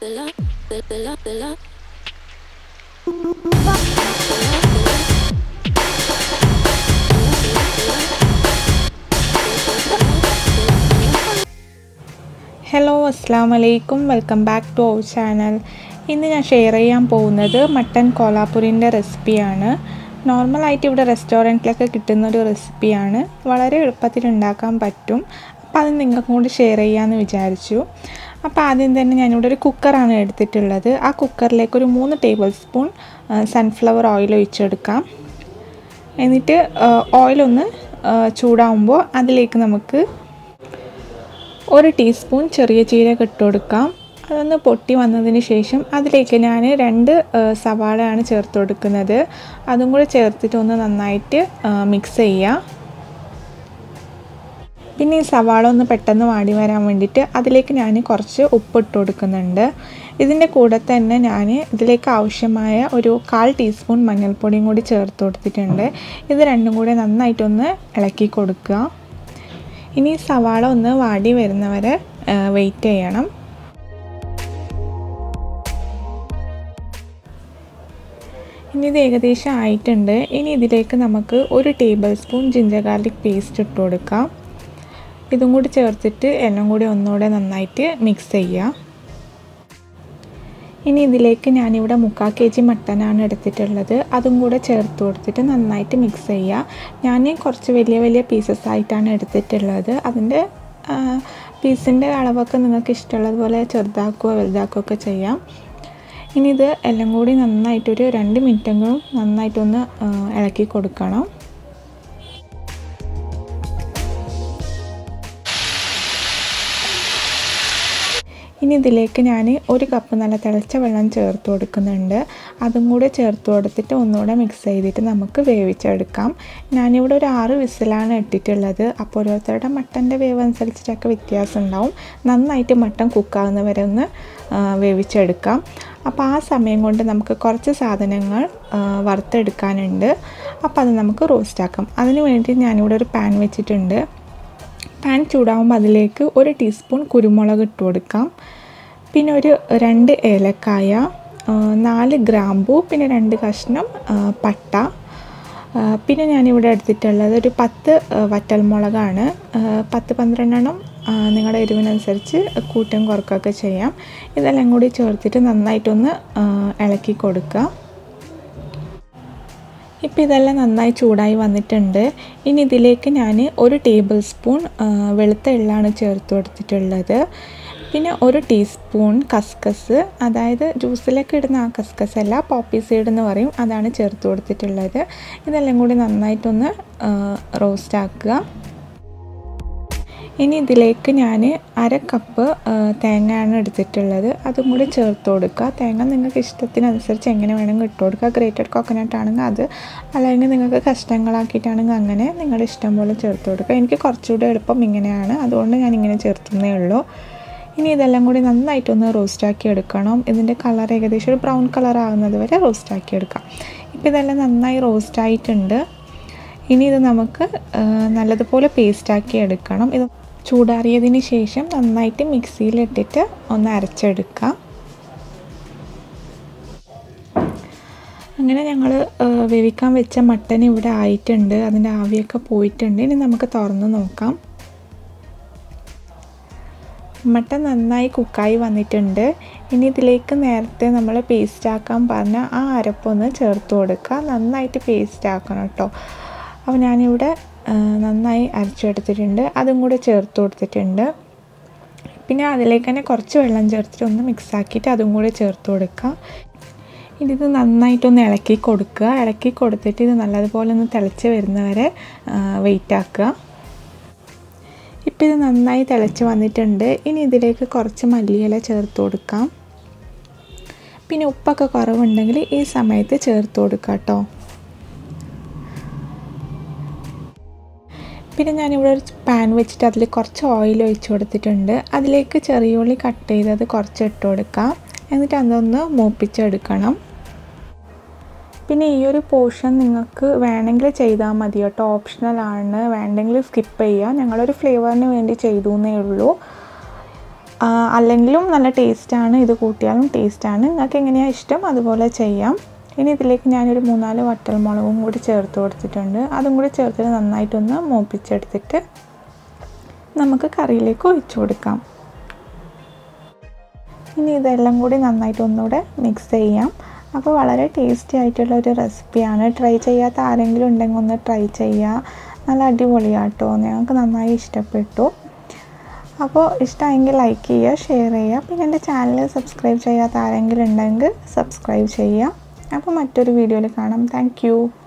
Hello, Assalamu alaikum. Welcome back to our channel. ഇന്ന് ഞാൻ share ചെയ്യാൻ പോകുന്നത് മട്ടൻ കോലാപ്പൂരിൻ്റെ റെസിപ്പിയാണ്. നോർമലായിട്ട് ഇവിടെ റെസ്റ്റോറൻറ്റിലൊക്കെ കിട്ടുന്ന ഒരു റെസിപ്പിയാണ്. വളരെ എളുപ്പത്തിൽ ഉണ്ടാക്കാൻ പറ്റും. അപ്പോൾ അത് നിങ്ങൾക്കും കൂടി ഷെയർ ചെയ്യാമെന്ന് വിചാരിച്ചു. അപ്പോൾ ആദ്യം തന്നെ ഞാനിവിടെ ഒരു കുക്കറാണ് എടുത്തിട്ടുള്ളത്. ആ കുക്കറിലേക്ക് ഒരു 3 ടേബിൾ സ്പൂൺ സൺഫ്ലവർ ഓയിൽ ഒഴിച്ചെടുക്കാം. എന്നിട്ട് ഓയിലൊന്ന് ചൂടാവുമ്പോൾ അതിലേക്ക് നമുക്ക് 1 ടീസ്പൂൺ ചെറിയ ജീരകം ഇട്ട് കൊടുക്കാം. അതൊന്ന് പൊട്ടി വന്നതിന് ശേഷം അതിലേക്ക് ഞാൻ 2 സവാളയാണ് ചേർത്ത് കൊടുക്കുന്നത്. അതും കൂടെ ചേർത്തിട്ട് ഒന്ന് നന്നായിട്ട് മിക്സ് ചെയ്യുക. പിന്നെ ഈ സവാള ഒന്ന് പെട്ടെന്ന് വാടി വരാൻ വേണ്ടിയിട്ട് അതിലേക്ക് ഞാൻ കുറച്ച് ഉപ്പ് ഇട്ട് കൊടുക്കുന്നുണ്ട്. ഇതിൻ്റെ കൂടെ തന്നെ ഞാൻ ഇതിലേക്ക് ആവശ്യമായ ഒരു 1/4 ടീസ്പൂൺ മഞ്ഞൾപ്പൊടിയും കൂടി ചേർത്ത് കൊടുത്തിട്ടുണ്ട്. ഇത് രണ്ടും കൂടെ നന്നായിട്ടൊന്ന് ഇളക്കി കൊടുക്കുക. ഇനി സവാള ഒന്ന് വാടി വരുന്നവരെ വെയിറ്റ് ചെയ്യണം. ഇനി ഇത് ഏകദേശം ആയിട്ടുണ്ട്. ഇനി ഇതിലേക്ക് നമുക്ക് 1 table spoon ginger garlic paste ഇട്ട് കൊടുക്കാം. ഇതും കൂടി ചേർത്തിട്ട് എല്ലാം കൂടി ഒന്നുകൂടെ നന്നായിട്ട് മിക്സ് ചെയ്യുക. ഇനി ഇതിലേക്ക് ഞാനിവിടെ 3/4 kg മട്ടനാണ് എടുത്തിട്ടുള്ളത്. അതും കൂടെ ചേർത്ത് കൊടുത്തിട്ട് നന്നായിട്ട് മിക്സ് ചെയ്യുക. ഞാൻ കുറച്ച് വലിയ പീസസ് ആയിട്ടാണ് എടുത്തിട്ടുള്ളത്. അതിൻ്റെ പീസിൻ്റെ അളവൊക്കെ നിങ്ങൾക്ക് ഇഷ്ടമുള്ളതുപോലെ ചെറുതാക്കുകയോ വലുതാക്കുകയോ ഒക്കെ ചെയ്യാം. ഇനി ഇത് എല്ലാം കൂടി നന്നായിട്ടൊരു 2 മിനിറ്റെങ്കിലും നന്നായിട്ടൊന്ന് ഇളക്കി കൊടുക്കണം. ഇനി ഇതിലേക്ക് ഞാൻ 1 കപ്പ് നല്ല തിളച്ച വെള്ളം ചേർത്ത് കൊടുക്കുന്നുണ്ട്. അതും കൂടെ ചേർത്ത് കൊടുത്തിട്ട് ഒന്നുകൂടെ മിക്സ് ചെയ്തിട്ട് നമുക്ക് വേവിച്ചെടുക്കാം. ഞാനിവിടെ ഒരു 6 വിസിലാണ് ഇട്ടിട്ടുള്ളത്. അപ്പോൾ ഓരോരുത്തരുടെ മട്ടൻ്റെ വേവ് അനുസരിച്ചിട്ടൊക്കെ വ്യത്യാസം ഉണ്ടാവും. നന്നായിട്ട് മട്ടൻ കുക്കാകുന്നവരെ ഒന്ന് വേവിച്ചെടുക്കാം. അപ്പോൾ ആ സമയം കൊണ്ട് നമുക്ക് കുറച്ച് സാധനങ്ങൾ വറുത്തെടുക്കാനുണ്ട്. അപ്പോൾ അത് നമുക്ക് റോസ്റ്റാക്കാം. അതിന് വേണ്ടി ഞാനിവിടെ ഒരു പാൻ വെച്ചിട്ടുണ്ട്. പാൻ ചൂടാകുമ്പോൾ അതിലേക്ക് 1 ടീസ്പൂൺ കുരുമുളക് ഇട്ട് കൊടുക്കാം. പിന്നെ ഒരു 2 ഏലക്കായ, 4 ഗ്രാമ്പൂ, പിന്നെ 2 കഷ്ണം പട്ട. പിന്നെ ഞാനിവിടെ എടുത്തിട്ടുള്ളത് ഒരു 10 വറ്റൽമുളകാണ്. 10-12 നിങ്ങളുടെ എരിവിനനുസരിച്ച് കൂട്ടും കുറക്കുകയൊക്കെ ചെയ്യാം. ഇതെല്ലാം കൂടി ചേർത്തിട്ട് നന്നായിട്ടൊന്ന് ഇളക്കി കൊടുക്കുക. ഇപ്പോൾ ഇതെല്ലാം നന്നായി ചൂടായി വന്നിട്ടുണ്ട്. ഇനി ഇതിലേക്ക് ഞാൻ 1 ടേബിൾ സ്പൂൺ വെളുത്ത എള്ളാണ് ചേർത്ത് കൊടുത്തിട്ടുള്ളത്. പിന്നെ 1 ടീസ്പൂൺ കസ്കസ്, അതായത് ജ്യൂസിലൊക്കെ ഇടുന്ന ആ കസ്കസ് അല്ല, പോപ്പി സീഡ് എന്ന് പറയും, അതാണ് ചേർത്ത് കൊടുത്തിട്ടുള്ളത്. ഇതെല്ലാം കൂടി നന്നായിട്ടൊന്ന് റോസ്റ്റ് ആക്കുക. ഇനി ഇതിലേക്ക് ഞാൻ 1/2 കപ്പ് തേങ്ങയാണ് എടുത്തിട്ടുള്ളത്. അതും കൂടി ചേർത്ത് കൊടുക്കുക. തേങ്ങ നിങ്ങൾക്ക് ഇഷ്ടത്തിനനുസരിച്ച് എങ്ങനെ വേണമെങ്കിൽ ഇട്ട് കൊടുക്കുക. ഗ്രേറ്റഡ് കോക്കനട്ട് ആണെങ്കിൽ അത്, അല്ലെങ്കിൽ നിങ്ങൾക്ക് കഷ്ണങ്ങളാക്കിയിട്ടാണെങ്കിൽ അങ്ങനെ നിങ്ങളുടെ ഇഷ്ടം പോലെ ചേർത്ത് കൊടുക്കുക. എനിക്ക് കുറച്ചുകൂടി എളുപ്പം ഇങ്ങനെയാണ്, അതുകൊണ്ട് ഞാൻ ഇങ്ങനെ ചേർത്തുന്നേ ഉള്ളൂ. ഇനി ഇതെല്ലാം കൂടി നന്നായിട്ടൊന്ന് റോസ്റ്റാക്കി എടുക്കണം. ഇതിൻ്റെ കളർ ഏകദേശം ഒരു ബ്രൗൺ കളർ ആകുന്നത് വരെ റോസ്റ്റാക്കി എടുക്കാം. ഇപ്പോൾ ഇതെല്ലാം നന്നായി റോസ്റ്റായിട്ടുണ്ട്. ഇനി ഇത് നമുക്ക് നല്ലതുപോലെ പേസ്റ്റാക്കി എടുക്കണം. ഇത് ചൂടാറിയതിന് ശേഷം നന്നായിട്ട് മിക്സിയിലിട്ടിട്ട് ഒന്ന് അരച്ചെടുക്കാം. അങ്ങനെ ഞങ്ങൾ വേവിക്കാൻ വെച്ച മട്ടൻ ഇവിടെ ആയിട്ടുണ്ട്. അതിൻ്റെ ആവിയൊക്കെ പോയിട്ടുണ്ട്. ഇനി നമുക്ക് തുറന്ന് നോക്കാം. മട്ടൻ നന്നായി കുക്കായി വന്നിട്ടുണ്ട്. ഇനി ഇതിലേക്ക് നേരത്തെ നമ്മൾ പേസ്റ്റാക്കാൻ പറഞ്ഞ ആ അരപ്പൊന്ന് ചേർത്ത് കൊടുക്കുക. നന്നായിട്ട് പേസ്റ്റ് ആക്കണം കേട്ടോ. അപ്പോൾ ഞാനിവിടെ നന്നായി അരച്ചെടുത്തിട്ടുണ്ട്. അതും കൂടെ ചേർത്ത് കൊടുത്തിട്ടുണ്ട്. പിന്നെ അതിലേക്ക് തന്നെ കുറച്ച് വെള്ളം ചേർത്തിട്ട് ഒന്ന് മിക്സാക്കിയിട്ട് അതും കൂടെ ചേർത്ത് കൊടുക്കുക. ഇനി ഇത് നന്നായിട്ടൊന്ന് ഇളക്കി കൊടുക്കുക. ഇളക്കി കൊടുത്തിട്ട് ഇത് നല്ലതുപോലെ ഒന്ന് തിളച്ച് വരുന്നവരെ വെയിറ്റ് ആക്കുക. ഇപ്പോൾ ഇത് നന്നായി തിളച്ച് വന്നിട്ടുണ്ട്. ഇനി ഇതിലേക്ക് കുറച്ച് മല്ലിയില ചേർത്ത് കൊടുക്കാം. പിന്നെ ഉപ്പൊക്കെ കുറവുണ്ടെങ്കിൽ ഈ സമയത്ത് ചേർത്ത് കൊടുക്കാം കേട്ടോ. പിന്നെ ഞാനിവിടെ ഒരു പാൻ വെച്ചിട്ട് അതിൽ കുറച്ച് ഓയിൽ ഒഴിച്ച് കൊടുത്തിട്ടുണ്ട്. അതിലേക്ക് ചെറിയ ഉള്ളി കട്ട് ചെയ്തത് കുറച്ച് ഇട്ട് കൊടുക്കാം. എന്നിട്ട് അതൊന്ന് മൂപ്പിച്ചെടുക്കണം. പിന്നെ ഈ ഒരു പോർഷൻ നിങ്ങൾക്ക് വേണമെങ്കിൽ ചെയ്താൽ മതി കേട്ടോ, ഓപ്ഷണലാണ്. വേണ്ടെങ്കിൽ സ്കിപ്പ് ചെയ്യുക. ഞങ്ങളൊരു ഫ്ലേവറിന് വേണ്ടി ചെയ്തു എന്നേ ഉള്ളൂ. അല്ലെങ്കിലും നല്ല ടേസ്റ്റാണ്, ഇത് കൂട്ടിയാലും ടേസ്റ്റാണ്. നിങ്ങൾക്ക് എങ്ങനെയാണ് ഇഷ്ടം അതുപോലെ ചെയ്യാം. ഇനി ഇതിലേക്ക് ഞാനൊരു 3-4 വറ്റൽമുളകും കൂടി ചേർത്ത് കൊടുത്തിട്ടുണ്ട്. അതും കൂടി ചേർത്തിട്ട് നന്നായിട്ടൊന്ന് മൂപ്പിച്ചെടുത്തിട്ട് നമുക്ക് കറിയിലേക്ക് ഒഴിച്ചു കൊടുക്കാം. ഇനി ഇതെല്ലാം കൂടി നന്നായിട്ട് ഒന്നുകൂടെ മിക്സ് ചെയ്യാം. അപ്പോൾ വളരെ ടേസ്റ്റി ആയിട്ടുള്ള ഒരു റെസിപ്പിയാണ്. ട്രൈ ചെയ്യാത്ത ആരെങ്കിലും ഉണ്ടെങ്കിൽ ഒന്ന് ട്രൈ ചെയ്യുക. നല്ല അടിപൊളിയാട്ടോ, ഞങ്ങൾക്ക് നന്നായി ഇഷ്ടപ്പെട്ടു. അപ്പോൾ ഇഷ്ടമായെങ്കിൽ ലൈക്ക് ചെയ്യുക, ഷെയർ ചെയ്യുക. പിന്നെ എൻ്റെ ചാനൽ സബ്സ്ക്രൈബ് ചെയ്യാത്ത ആരെങ്കിലും ഉണ്ടെങ്കിൽ സബ്സ്ക്രൈബ് ചെയ്യുക. അപ്പോൾ മറ്റൊരു വീഡിയോയിൽ കാണാം. Thank U.